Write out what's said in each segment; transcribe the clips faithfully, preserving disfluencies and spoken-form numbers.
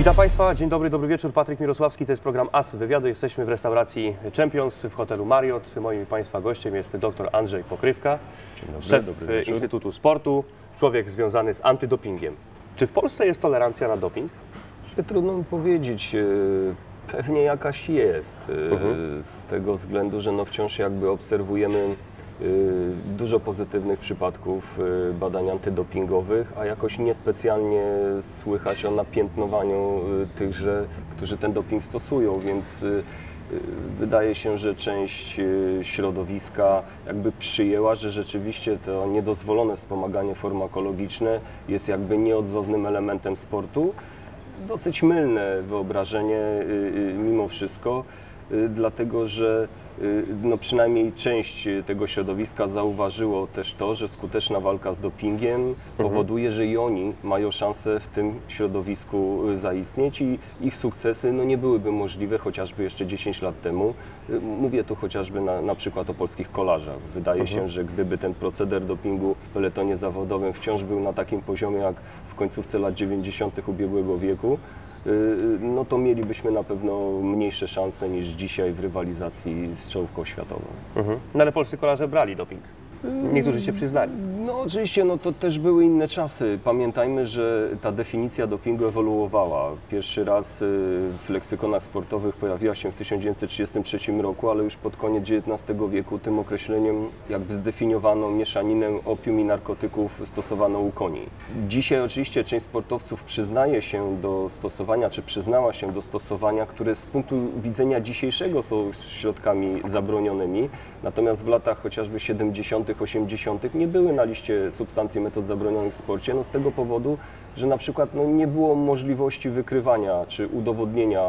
Witam Państwa, dzień dobry, dobry wieczór. Patryk Mirosławski, to jest program As Wywiadu. Jesteśmy w restauracji Champions w hotelu Marriott. Moim Państwa gościem jest dr Andrzej Pokrywka, dobry, szef dobry Instytutu Sportu, człowiek związany z antydopingiem. Czy w Polsce jest tolerancja na doping? Trudno mi powiedzieć. Pewnie jakaś jest, Mhm. z tego względu, że no wciąż jakby obserwujemy dużo pozytywnych przypadków badań antydopingowych, a jakoś niespecjalnie słychać o napiętnowaniu tychże, którzy ten doping stosują, więc wydaje się, że część środowiska jakby przyjęła, że rzeczywiście to niedozwolone wspomaganie farmakologiczne jest jakby nieodzownym elementem sportu. Dosyć mylne wyobrażenie mimo wszystko, dlatego że no przynajmniej część tego środowiska zauważyło też to, że skuteczna walka z dopingiem mhm. powoduje, że i oni mają szansę w tym środowisku zaistnieć i ich sukcesy no nie byłyby możliwe chociażby jeszcze dziesięć lat temu. Mówię tu chociażby na, na przykład o polskich kolarzach. Wydaje mhm. się, że gdyby ten proceder dopingu w peletonie zawodowym wciąż był na takim poziomie jak w końcówce lat dziewięćdziesiątych ubiegłego wieku, no to mielibyśmy na pewno mniejsze szanse niż dzisiaj w rywalizacji z czołówką światową. Mhm. No ale polscy kolarze brali doping. Niektórzy się przyznali. No oczywiście, no to też były inne czasy. Pamiętajmy, że ta definicja dopingu ewoluowała. Pierwszy raz w leksykonach sportowych pojawiła się w tysiąc dziewięćset trzydziestym trzecim roku, ale już pod koniec dziewiętnastego wieku tym określeniem jakby zdefiniowano mieszaninę opium i narkotyków stosowaną u koni. Dzisiaj oczywiście część sportowców przyznaje się do stosowania, czy przyznała się do stosowania, które z punktu widzenia dzisiejszego są środkami zabronionymi, natomiast w latach chociażby siedemdziesiątych, osiemdziesiątych nie były na liście substancji metod zabronionych w sporcie, no z tego powodu, że na przykład no, nie było możliwości wykrywania czy udowodnienia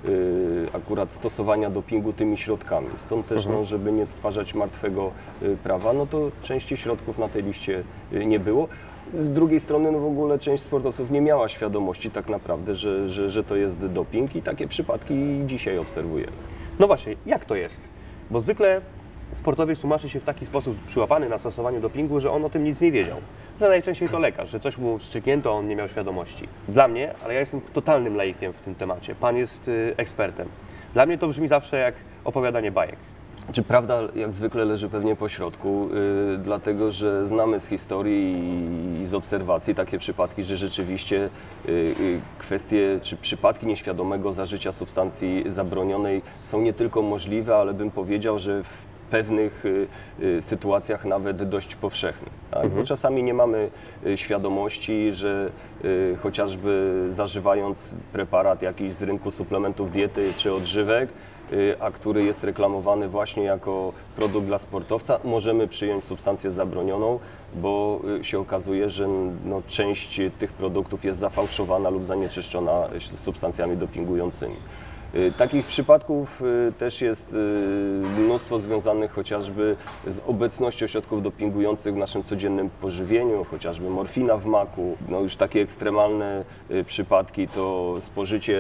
y, akurat stosowania dopingu tymi środkami. Stąd też, mhm. no, żeby nie stwarzać martwego y, prawa, no to części środków na tej liście y, nie było. Z drugiej strony no w ogóle część sportowców nie miała świadomości tak naprawdę, że, że, że to jest doping i takie przypadki dzisiaj obserwujemy. No właśnie, jak to jest? Bo zwykle sportowiec tłumaczy się w taki sposób przyłapany na stosowaniu dopingu, że on o tym nic nie wiedział. Że najczęściej to lekarz, że coś mu wstrzyknięto, a on nie miał świadomości. Dla mnie, ale ja jestem totalnym laikiem w tym temacie, pan jest y, ekspertem. Dla mnie to brzmi zawsze jak opowiadanie bajek. Czy prawda jak zwykle leży pewnie po środku, yy, dlatego że znamy z historii i z obserwacji takie przypadki, że rzeczywiście yy, yy, kwestie czy przypadki nieświadomego zażycia substancji zabronionej są nie tylko możliwe, ale bym powiedział, że w pewnych y, y, sytuacjach nawet dość powszechne. Tak? Mhm. Bo czasami nie mamy y, świadomości, że y, chociażby zażywając preparat jakiś z rynku suplementów diety czy odżywek, y, a który jest reklamowany właśnie jako produkt dla sportowca, możemy przyjąć substancję zabronioną, bo y, się okazuje, że no, część tych produktów jest zafałszowana lub zanieczyszczona substancjami dopingującymi. Takich przypadków też jest mnóstwo związanych chociażby z obecnością środków dopingujących w naszym codziennym pożywieniu, chociażby morfina w maku. No już takie ekstremalne przypadki to spożycie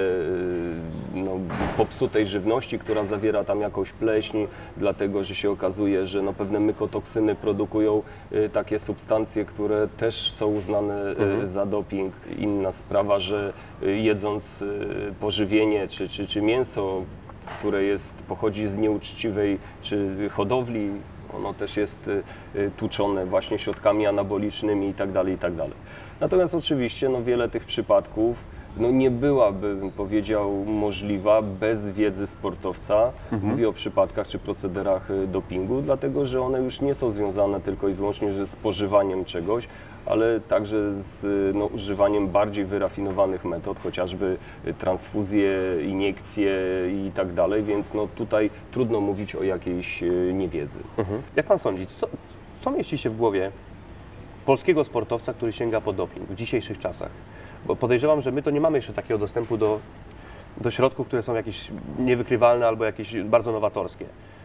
no, popsutej żywności, która zawiera tam jakąś pleśń, dlatego że się okazuje, że no, pewne mykotoksyny produkują takie substancje, które też są uznane mhm. za doping. Inna sprawa, że jedząc pożywienie czy, czy, czy mięso, które jest, pochodzi z nieuczciwej czy hodowli, ono też jest tuczone właśnie środkami anabolicznymi itd., itd. Natomiast oczywiście no, wiele tych przypadków no, nie byłaby, bym powiedział, możliwa bez wiedzy sportowca. Mhm. Mówię o przypadkach czy procederach dopingu, dlatego że one już nie są związane tylko i wyłącznie ze spożywaniem czegoś, ale także z no, używaniem bardziej wyrafinowanych metod, chociażby transfuzje, iniekcje i tak dalej, więc no, tutaj trudno mówić o jakiejś niewiedzy. Mhm. Jak pan sądzi, co, co mieści się w głowie polskiego sportowca, który sięga po doping w dzisiejszych czasach? Bo podejrzewam, że my to nie mamy jeszcze takiego dostępu do, do środków, które są jakieś niewykrywalne albo jakieś bardzo nowatorskie.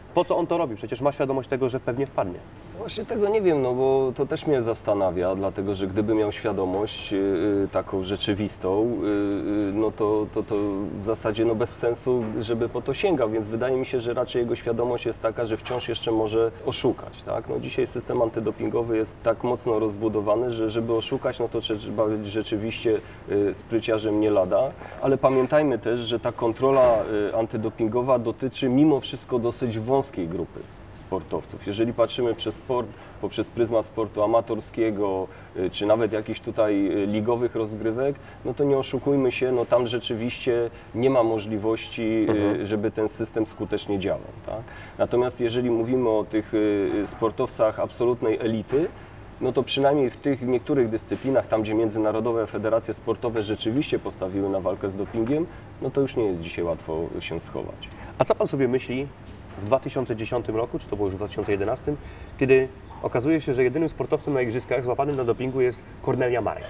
Po co on to robi? Przecież ma świadomość tego, że pewnie wpadnie. Właśnie tego nie wiem, no bo to też mnie zastanawia, dlatego że gdyby miał świadomość yy, taką rzeczywistą, yy, no to, to, to w zasadzie no bez sensu, żeby po to sięgał, więc wydaje mi się, że raczej jego świadomość jest taka, że wciąż jeszcze może oszukać, tak? No dzisiaj system antydopingowy jest tak mocno rozbudowany, że żeby oszukać, no to trzeba być rzeczywiście yy, spryciarzem nie lada, ale pamiętajmy też, że ta kontrola yy, antydopingowa dotyczy mimo wszystko dosyć wąskiej grupy sportowców. Jeżeli patrzymy przez sport, poprzez pryzmat sportu amatorskiego, czy nawet jakichś tutaj ligowych rozgrywek, no to nie oszukujmy się, no tam rzeczywiście nie ma możliwości, mhm. żeby ten system skutecznie działał. Tak? Natomiast jeżeli mówimy o tych sportowcach absolutnej elity, no to przynajmniej w tych niektórych dyscyplinach, tam gdzie międzynarodowe federacje sportowe rzeczywiście postawiły na walkę z dopingiem, no to już nie jest dzisiaj łatwo się schować. A co pan sobie myśli w dwa tysiące dziesiątym roku, czy to było już w dwa tysiące jedenastym, kiedy okazuje się, że jedynym sportowcem na igrzyskach złapanym na dopingu jest Kornelia Marek?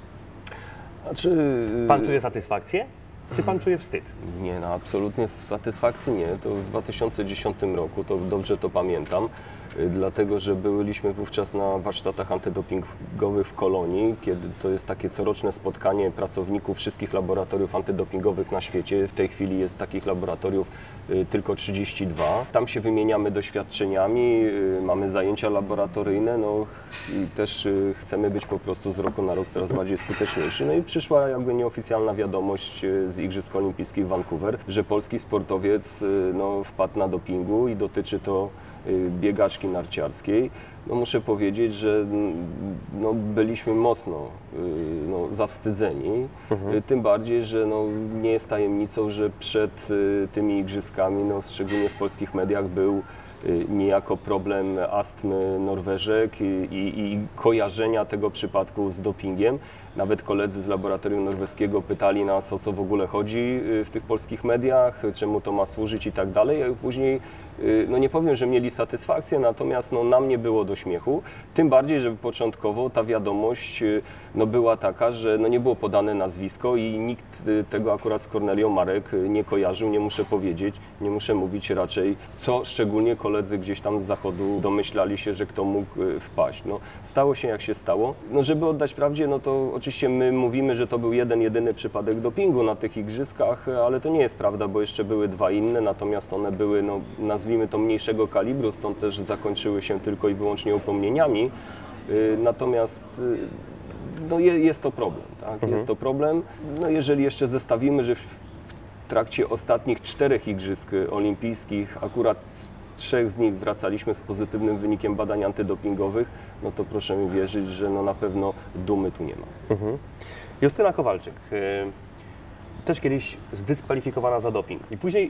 Znaczy, Pan czuje satysfakcję, czy pan czuje wstyd? Nie, no absolutnie satysfakcji nie. To w dwa tysiące dziesiątym roku, to dobrze to pamiętam, dlatego że byliśmy wówczas na warsztatach antydopingowych w Kolonii, kiedy to jest takie coroczne spotkanie pracowników wszystkich laboratoriów antydopingowych na świecie. W tej chwili jest takich laboratoriów tylko trzydzieści dwa. Tam się wymieniamy doświadczeniami, mamy zajęcia laboratoryjne, no i też chcemy być po prostu z roku na rok coraz bardziej skuteczniejsi. No i przyszła jakby nieoficjalna wiadomość z Igrzysk Olimpijskich w Vancouver, że polski sportowiec no, wpadł na dopingu i dotyczy to biegaczki narciarskiej. No muszę powiedzieć, że no, byliśmy mocno no, zawstydzeni, mhm. tym bardziej, że no, nie jest tajemnicą, że przed tymi igrzyskami, no, szczególnie w polskich mediach, był niejako problem astmy Norweżek i, i, i kojarzenia tego przypadku z dopingiem. Nawet koledzy z laboratorium norweskiego pytali nas, o co w ogóle chodzi w tych polskich mediach, czemu to ma służyć i tak dalej. A później, no nie powiem, że mieli satysfakcję, natomiast no, nam nie było do śmiechu. Tym bardziej, że początkowo ta wiadomość no, była taka, że no, nie było podane nazwisko i nikt tego akurat z Kornelią Marek nie kojarzył, nie muszę powiedzieć, nie muszę mówić raczej, co szczególnie koledzy gdzieś tam z zachodu domyślali się, że kto mógł wpaść. No, stało się jak się stało. No, żeby oddać prawdzie, no to oczywiście my mówimy, że to był jeden, jedyny przypadek dopingu na tych igrzyskach, ale to nie jest prawda, bo jeszcze były dwa inne, natomiast one były, no, nazwijmy to mniejszego kalibru, stąd też zakończyły się tylko i wyłącznie upomnieniami. Natomiast no, jest to problem, tak? Mhm. Jest to problem. No, jeżeli jeszcze zestawimy, że w trakcie ostatnich czterech igrzysk olimpijskich akurat trzech z nich wracaliśmy z pozytywnym wynikiem badań antydopingowych, no to proszę mi wierzyć, że no na pewno dumy tu nie ma. Mhm. Justyna Kowalczyk, yy, też kiedyś zdyskwalifikowana za doping i później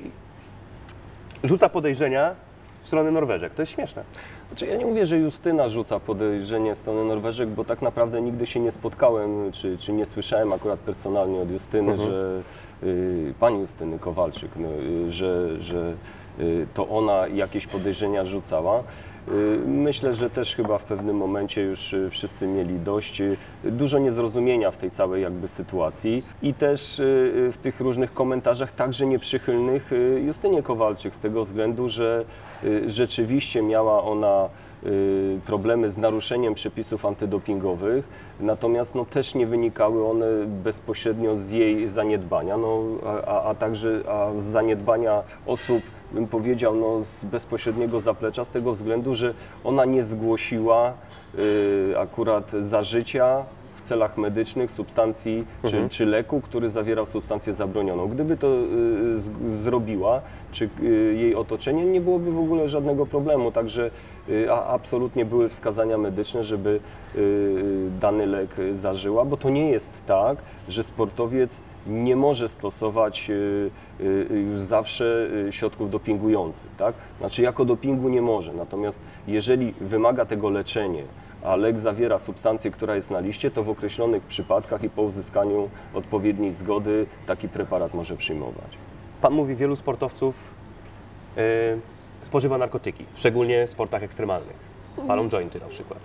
rzuca podejrzenia w stronę Norweżek. To jest śmieszne. Znaczy, ja nie mówię, że Justyna rzuca podejrzenie w stronę Norweżek, bo tak naprawdę nigdy się nie spotkałem, czy, czy nie słyszałem akurat personalnie od Justyny, mhm. że y, pani Justyny Kowalczyk, no, y, że, że y, to ona jakieś podejrzenia rzucała. Myślę, że też chyba w pewnym momencie już wszyscy mieli dość. Dużo niezrozumienia w tej całej jakby sytuacji i też w tych różnych komentarzach, także nieprzychylnych Justynie Kowalczyk, z tego względu, że rzeczywiście miała ona problemy z naruszeniem przepisów antydopingowych, natomiast no, też nie wynikały one bezpośrednio z jej zaniedbania, no, a, a także a z zaniedbania osób, bym powiedział, no, z bezpośredniego zaplecza, z tego względu, że ona nie zgłosiła y, akurat zażycia w celach medycznych substancji mhm. czy, czy leku, który zawierał substancję zabronioną. Gdyby to y, z, zrobiła, czy y, jej otoczenie, nie byłoby w ogóle żadnego problemu. Także y, a, absolutnie były wskazania medyczne, żeby y, dany lek zażyła, bo to nie jest tak, że sportowiec nie może stosować y, y, już zawsze y, środków dopingujących. Tak? Znaczy jako dopingu nie może, natomiast jeżeli wymaga tego leczenie, a lek zawiera substancję, która jest na liście, to w określonych przypadkach i po uzyskaniu odpowiedniej zgody taki preparat może przyjmować. Pan mówi, wielu sportowców yy, spożywa narkotyki, szczególnie w sportach ekstremalnych. Palą jointy na przykład.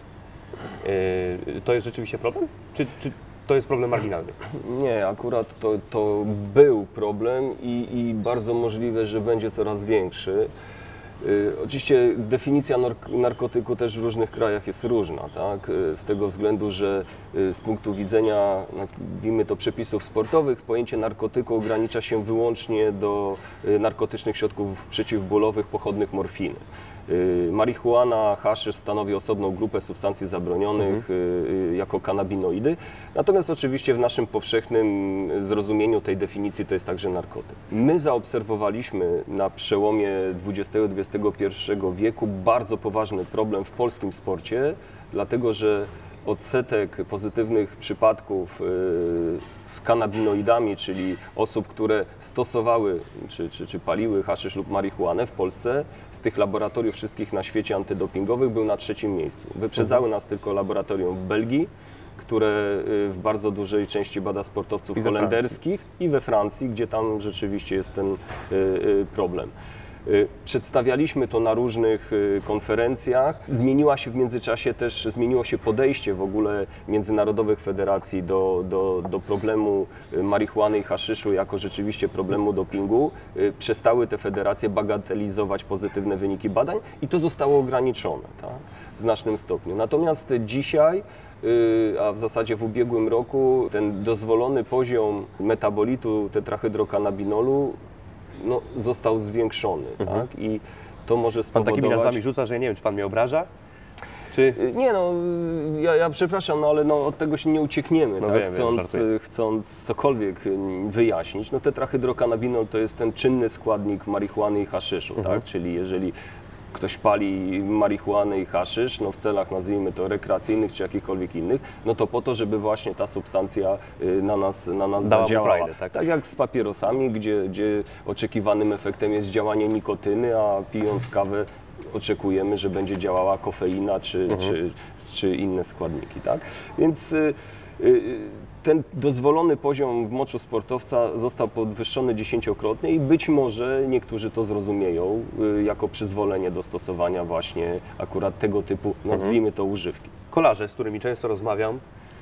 Yy, to jest rzeczywiście problem? Czy, czy to jest problem marginalny? Nie, akurat to, to był problem i, i bardzo możliwe, że będzie coraz większy. Y, Oczywiście definicja nark- narkotyku też w różnych krajach jest różna, tak? Y, Z tego względu, że y, z punktu widzenia, nazwijmy to, przepisów sportowych, pojęcie narkotyku ogranicza się wyłącznie do y, narkotycznych środków przeciwbólowych pochodnych morfiny. Y, Marihuana, haszysz stanowi osobną grupę substancji zabronionych y, y, jako kanabinoidy, natomiast oczywiście w naszym powszechnym zrozumieniu tej definicji to jest także narkotyk. My zaobserwowaliśmy na przełomie dwudziestego do dwudziestego pierwszego wieku bardzo poważny problem w polskim sporcie, dlatego że odsetek pozytywnych przypadków y, z kanabinoidami, czyli osób, które stosowały czy, czy, czy paliły haszysz lub marihuanę w Polsce, z tych laboratoriów wszystkich na świecie antydopingowych był na trzecim miejscu. Wyprzedzały nas tylko laboratorium w Belgii, które y, w bardzo dużej części bada sportowców I we holenderskich i we Francji, gdzie tam rzeczywiście jest ten y, y, problem. Y, Przedstawialiśmy to na różnych y, konferencjach. Zmieniła się w międzyczasie też, zmieniło się podejście w ogóle międzynarodowych federacji do, do, do problemu y, marihuany i haszyszu jako rzeczywiście problemu dopingu. Y, Przestały te federacje bagatelizować pozytywne wyniki badań i to zostało ograniczone, tak, w znacznym stopniu. Natomiast dzisiaj, y, a w zasadzie w ubiegłym roku, ten dozwolony poziom metabolitu tetrahydrokanabinolu no, został zwiększony, Mhm. tak? I to może Pan spowodować... takimi nazwami rzuca, że ja nie wiem, czy pan mnie obraża? Czy... Nie no, ja, ja przepraszam, no ale no, od tego się nie uciekniemy, No tak? wiem, wiem, chcąc, żartuję. chcąc cokolwiek wyjaśnić. No tetrahydrokanabinol to jest ten czynny składnik marihuany i haszyszu, Mhm. tak? Czyli jeżeli ktoś pali marihuanę i haszysz, no w celach, nazwijmy to, rekreacyjnych czy jakichkolwiek innych, no to po to, żeby właśnie ta substancja y, na nas, na nas Dała mu zadziałała. frajdę, tak? Tak jak z papierosami, gdzie, gdzie oczekiwanym efektem jest działanie nikotyny, a pijąc kawę oczekujemy, że będzie działała kofeina czy, Mhm. czy, czy inne składniki, tak? Więc y, y, ten dozwolony poziom w moczu sportowca został podwyższony dziesięciokrotnie i być może niektórzy to zrozumieją y, jako przyzwolenie do stosowania właśnie akurat tego typu, nazwijmy to, używki. Kolarze, z którymi często rozmawiam,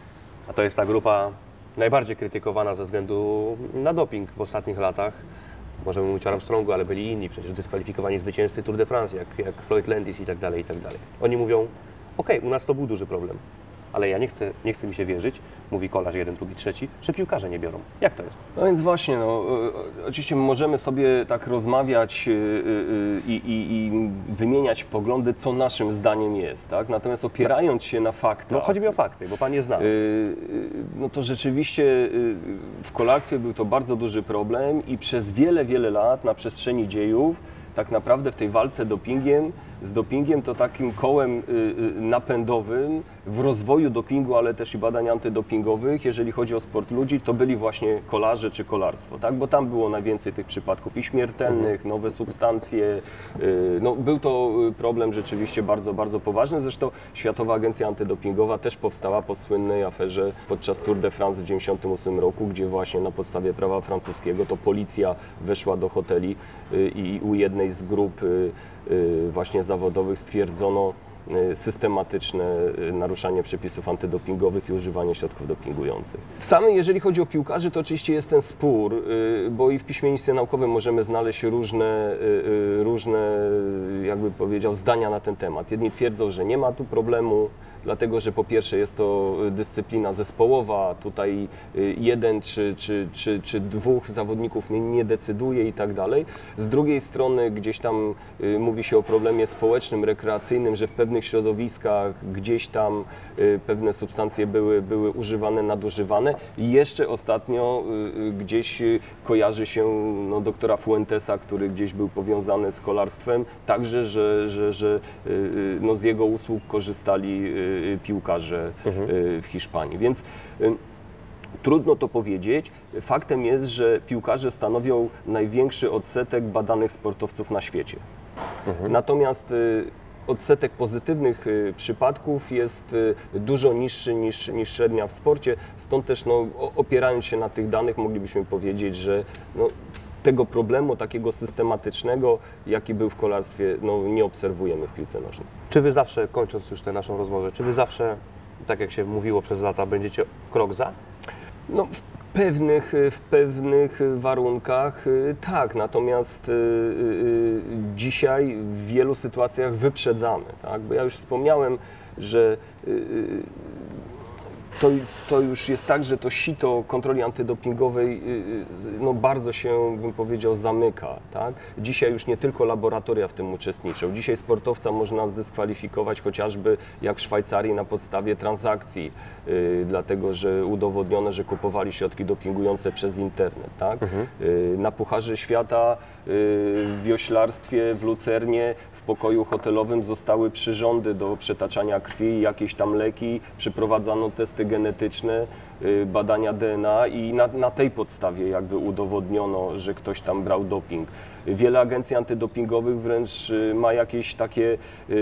a to jest ta grupa najbardziej krytykowana ze względu na doping w ostatnich latach. Możemy mówić o Armstrongu, ale byli inni, przecież dyskwalifikowani zwycięzcy Tour de France, jak, jak Floyd Landis i tak dalej, i tak dalej. Oni mówią, okej, u nas to był duży problem, ale ja nie chcę, nie chcę mi się wierzyć, mówi kolarz jeden, drugi, trzeci, że piłkarze nie biorą. Jak to jest? No więc właśnie, no, y, oczywiście możemy sobie tak rozmawiać y, y, i, i, i wymieniać poglądy, co naszym zdaniem jest, tak? Natomiast opierając się na faktach, No chodzi mi o fakty, bo pan je zna. y, y, no to rzeczywiście y, w kolarstwie był to bardzo duży problem i przez wiele, wiele lat na przestrzeni dziejów tak naprawdę w tej walce dopingiem, z dopingiem to takim kołem y, y, napędowym w rozwoju dopingu, ale też i badań antydopingowych, jeżeli chodzi o sport ludzi, to byli właśnie kolarze czy kolarstwo, tak? Bo tam było najwięcej tych przypadków i śmiertelnych, nowe substancje. Y, no, był to problem rzeczywiście bardzo, bardzo poważny. Zresztą Światowa Agencja Antydopingowa też powstała po słynnej aferze podczas Tour de France w tysiąc dziewięćset dziewięćdziesiątym ósmym roku, gdzie właśnie na podstawie prawa francuskiego to policja weszła do hoteli y, i u jednej z grup y, y, właśnie zawodowych stwierdzono y, systematyczne y, naruszanie przepisów antydopingowych i używanie środków dopingujących. W samym, jeżeli chodzi o piłkarzy, to oczywiście jest ten spór, y, bo i w piśmiennictwie naukowym możemy znaleźć różne, y, y, różne, jakby powiedział, zdania na ten temat. Jedni twierdzą, że nie ma tu problemu, dlatego że po pierwsze jest to dyscyplina zespołowa, tutaj jeden czy, czy, czy, czy dwóch zawodników nie, nie decyduje i tak dalej. Z drugiej strony gdzieś tam y, mówi się o problemie społecznym, rekreacyjnym, że w pewnych środowiskach gdzieś tam y, pewne substancje były, były używane, nadużywane. I jeszcze ostatnio y, y, gdzieś y, kojarzy się no, doktora Fuentesa, który gdzieś był powiązany z kolarstwem, także, że, że, że y, y, no, z jego usług korzystali y, piłkarze w Hiszpanii. Więc trudno to powiedzieć. Faktem jest, że piłkarze stanowią największy odsetek badanych sportowców na świecie. Mhm. Natomiast odsetek pozytywnych przypadków jest dużo niższy niż, niż średnia w sporcie. Stąd też no, opierając się na tych danych moglibyśmy powiedzieć, że no, tego problemu takiego systematycznego, jaki był w kolarstwie, no, nie obserwujemy w piłce nożnej. Czy wy zawsze, kończąc już tę naszą rozmowę, czy wy zawsze, tak jak się mówiło przez lata, będziecie krok za? No, w pewnych, w pewnych warunkach tak, natomiast y, y, dzisiaj w wielu sytuacjach wyprzedzamy, tak? Bo ja już wspomniałem, że y, y, To, to już jest tak, że to sito kontroli antydopingowej no, bardzo się, bym powiedział, zamyka. Tak? Dzisiaj już nie tylko laboratoria w tym uczestniczą. Dzisiaj sportowca można zdyskwalifikować chociażby jak w Szwajcarii na podstawie transakcji, yy, dlatego że udowodniono, że kupowali środki dopingujące przez internet. Tak? Mhm. Yy, na Pucharze Świata yy, w wioślarstwie w Lucernie w pokoju hotelowym zostały przyrządy do przetaczania krwi, jakieś tam leki, przeprowadzano testy genetyczne, badania D N A i na, na tej podstawie jakby udowodniono, że ktoś tam brał doping. Wiele agencji antydopingowych wręcz ma jakieś takie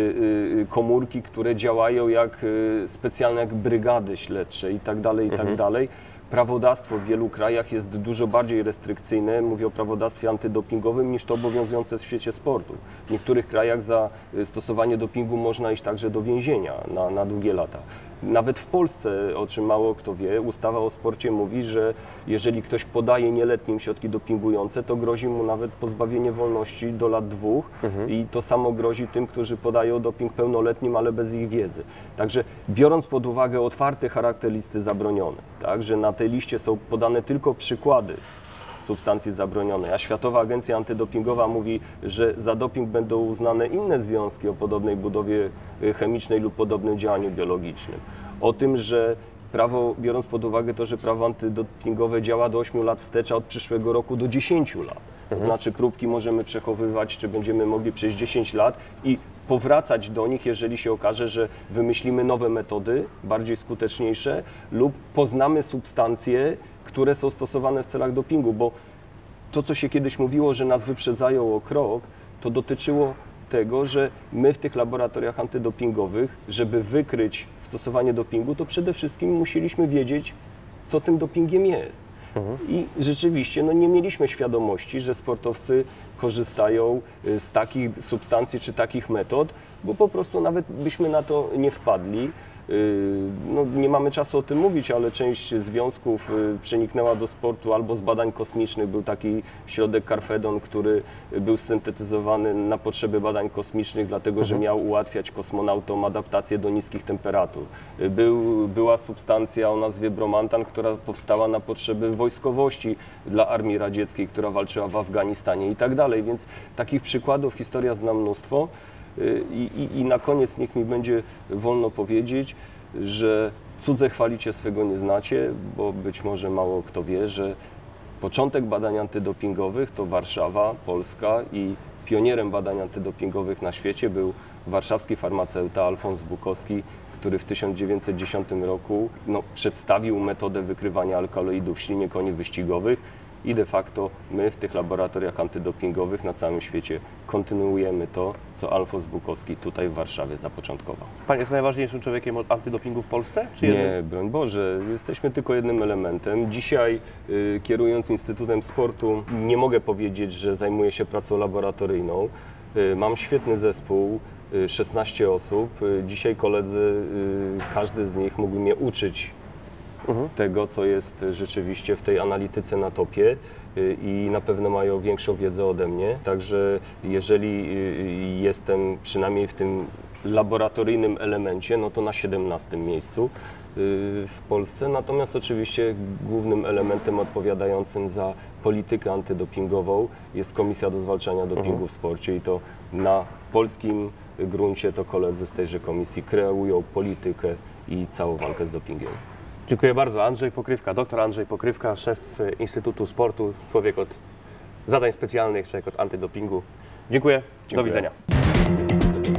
komórki, które działają jak specjalne jak brygady śledcze i tak dalej, i tak Mhm. dalej. Prawodawstwo w wielu krajach jest dużo bardziej restrykcyjne, mówię o prawodawstwie antydopingowym, niż to obowiązujące w świecie sportu. W niektórych krajach za stosowanie dopingu można iść także do więzienia na, na długie lata. Nawet w Polsce, o czym mało kto wie, ustawa o sporcie mówi, że jeżeli ktoś podaje nieletnim środki dopingujące, to grozi mu nawet pozbawienie wolności do lat dwóch mhm. i to samo grozi tym, którzy podają doping pełnoletnim, ale bez ich wiedzy. Także biorąc pod uwagę otwarty charakter listy zabronionej, tak, że na tej liście są podane tylko przykłady substancji zabronionej, a Światowa Agencja Antydopingowa mówi, że za doping będą uznane inne związki o podobnej budowie chemicznej lub podobnym działaniu biologicznym. O tym, że prawo, biorąc pod uwagę to, że prawo antydopingowe działa do ośmiu lat wstecz, a od przyszłego roku do dziesięciu lat. To Mhm. znaczy próbki możemy przechowywać, czy będziemy mogli przez dziesięć lat i powracać do nich, jeżeli się okaże, że wymyślimy nowe metody, bardziej skuteczniejsze lub poznamy substancje, które są stosowane w celach dopingu, bo to, co się kiedyś mówiło, że nas wyprzedzają o krok, to dotyczyło tego, że my w tych laboratoriach antydopingowych, żeby wykryć stosowanie dopingu, to przede wszystkim musieliśmy wiedzieć, co tym dopingiem jest. Mhm. I rzeczywiście no, nie mieliśmy świadomości, że sportowcy korzystają z takich substancji czy takich metod, bo po prostu nawet byśmy na to nie wpadli. No, nie mamy czasu o tym mówić, ale część związków przeniknęła do sportu albo z badań kosmicznych. Był taki środek Carfedon, który był syntetyzowany na potrzeby badań kosmicznych, dlatego że miał ułatwiać kosmonautom adaptację do niskich temperatur. Był, była substancja o nazwie bromantan, która powstała na potrzeby wojskowości dla armii radzieckiej, która walczyła w Afganistanie i tak dalej. Więc takich przykładów historia zna mnóstwo. I, i, I na koniec niech mi będzie wolno powiedzieć, że cudze chwalicie, swego nie znacie, bo być może mało kto wie, że początek badań antydopingowych to Warszawa, Polska i pionierem badań antydopingowych na świecie był warszawski farmaceuta Alfons Bukowski, który w tysiąc dziewięćset dziesiątym roku no, przedstawił metodę wykrywania alkaloidów w ślinie koni wyścigowych. I de facto my w tych laboratoriach antydopingowych na całym świecie kontynuujemy to, co Alfons Bukowski tutaj w Warszawie zapoczątkował. Pan jest najważniejszym człowiekiem od antydopingu w Polsce? Czy Nie, jednym? broń Boże, jesteśmy tylko jednym elementem. Dzisiaj y, kierując Instytutem Sportu nie mogę powiedzieć, że zajmuję się pracą laboratoryjną. Y, mam świetny zespół, y, szesnaście osób. Y, dzisiaj koledzy, y, każdy z nich mógł mnie uczyć Mhm. tego, co jest rzeczywiście w tej analityce na topie i na pewno mają większą wiedzę ode mnie. Także jeżeli jestem przynajmniej w tym laboratoryjnym elemencie, no to na siedemnastym miejscu w Polsce. Natomiast oczywiście głównym elementem odpowiadającym za politykę antydopingową jest Komisja do Zwalczania Dopingu mhm. w Sporcie i to na polskim gruncie to koledzy z tejże komisji kreują politykę i całą walkę z dopingiem. Dziękuję bardzo. Andrzej Pokrywka, doktor Andrzej Pokrywka, szef Instytutu Sportu, człowiek od zadań specjalnych, człowiek od antydopingu. Dziękuję. Dziękuję. Do widzenia.